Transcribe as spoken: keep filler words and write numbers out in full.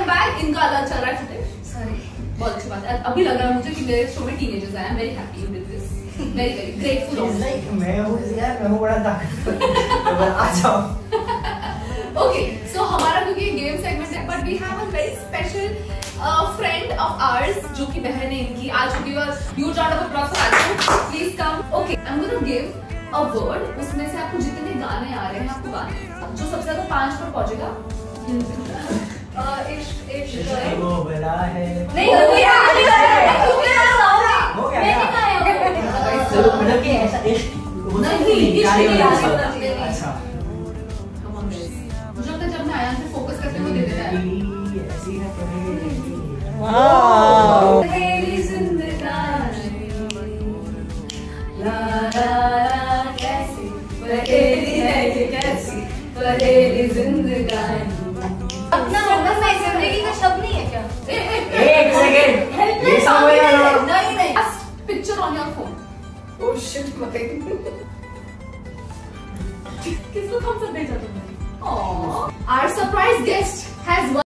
Bag, इनका अलग चल रहा है फुटेज। सॉरी, बहुत अच्छी बात है। अभी लग रहा है मुझे कि मेरे शो में टीनेजर्स आए। I am very happy you did this, very very grateful. Like मैं हूं यार, मैं हूं बड़ा ताकतवर, आ जाओ। ओके, सो हमारा क्योंकि ये गेम सेगमेंट है, but we have a very special friend of ours जो कि बहन है इनकी आ चुकी है। Huge round of applause for Ashu, please come. Okay, I am gonna give a word, उसमें से आपको जितने गाने आ रहे हैं आपको गाने हैं। जो सबसे ज्यादा पांच पर पहुंचेगा इश्क इश्क वो बड़ा है। नहीं हो गया, हो गया हो गया। तो मतलब कि ऐसा इश्क नहीं, इश्क नहीं। अच्छा, मुझे लगता है जब मैं आया थे फोकस करते हुए दे देता है। ऐसी है पहले। वाओ, पहली जिंदगानी ला ला ला, कैसी पहेली है ये, कैसी पहेली जिंदगानी। अपना अपना जिंदगी का शब्द नहीं है क्या? एक सेकंड, ये समझ आया? नहीं नहीं, picture on your phone. Oh shit, मत किसको थम्स अप भेजा तुमने? Our surprise guest has